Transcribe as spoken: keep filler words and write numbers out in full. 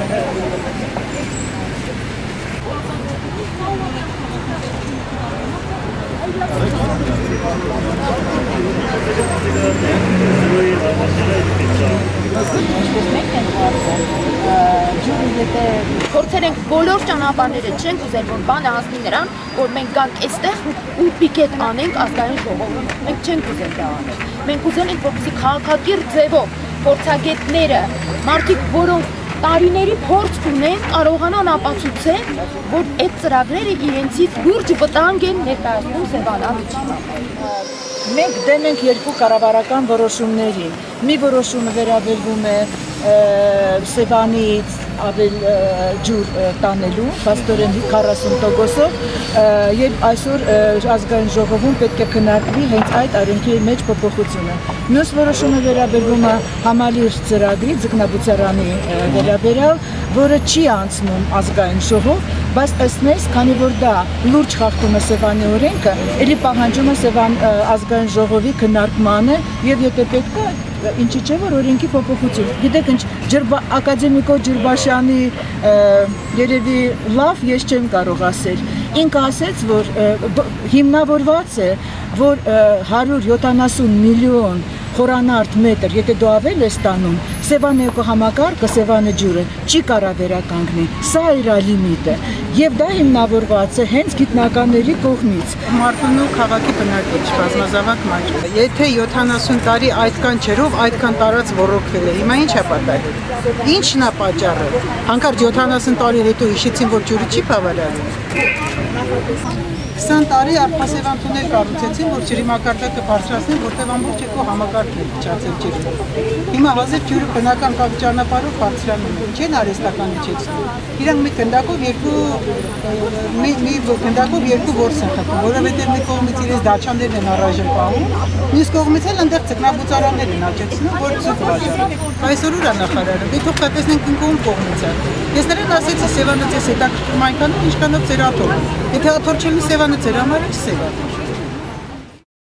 Փորձել ենք բոլոր ճանապարհները չենք ուզել, որ բանը հասնի նրան, որ մենք գանք այստեղ ու պիկետ անենք ազգային ժողովում։ Մենք չենք ուզել դա անել։ Մենք ուզել ենք, որպեսզի քաղաքակիրթ ձևով փորձագետները, մարդիկ, որոնք տարիների փորձ ունեն, կարողանան ապացուցել, որ այդ ծրագրերը իրենցից լուրջ վտանգ են ներկայացնում Սևանան միջին։ Մենք դեմ ենք երկու կառավարական որոշումներին։ Մի որոշումը վերաբերվում է Սևանից ավել ջուր տանելու, փաստորեն քառասուն տոկոսով, եւ այսօր ազգային ժողովում պետք է քննարկվի հենց այդ օրենքի մեջ փոփոխությունը։ Մյուս որոշումը վերաբերվում է համալիր ծրագրի ձկնաբուծարանի վերաբերյալ, որը չի անցնում ազգային ժողով, բայց ըստ քանի որ դա լուրջ խախտում է Սևանի օրենքը, ելի պահանջում է Սևան ազգային ժողովի քննարկմանը եւ եթե պետք է ինչի՞ չէ որ օրենքի փոփոխություն։ Գիտեք ինչ ակադեմիկոս Ջրբաշյանի երևի լավ ես չեմ կարող ասել։ Ինքը ասեց, որ հիմնավորված է, որ հարյուր յոթանասուն միլիոն խորանարդ մետր, եթե դու ավել ես տանում, Սևանեյկո համակարգը, Սևանը ջուրը չի կարա վերականգնի, սա իր լիմիտը, եւ դա հիմնավորված է հենց գիտնականների կողմից։ Մարդուն ու քաղաքի բնակիչ, բազմազավակ մարդ։ Եթե յոթանասուն տարի այդքան ջրով, այդքան տարած ոռոգվել է, հիմա ինչ է պատահել։ Ինչն է պատճառը։ Հանկարծ յոթանասուն տարի հետո հիշեցին, որ ջուրը չի բավարարում։ քսան տարի արփասևան տուներ կառուցեցին, որ ջրի մակարդակը բարձրացնեն, որտեղ ամբողջ էկո համակարգն է փչացել ջրի։ Հիմա հազիվ ջուրը բնական ճանապարհով բարձրանում է, չեն արհեստական միջոցով։ Իրանք մի գնդակով երկու մի մի գնդակով երկու որս են խփում, որովհետև մի կողմից իրենց դաչաններն են առայժմ պահում, մյուս կողմից էլ այնտեղ ձկնաբուծարաններ են աճեցնում, որ ցույց վաճառեն։ Այսօր ուր է նախարարը։ Դե թող կտեսնենք ինքն կողմից է։ Ես նրան ասեցի Սևանը ձեզ հետաքրքրում այնքանով, ինչքանով ձեր աթոռը։ Եթե աթոռ չլինի Սևանը ձեր համար է Սևան։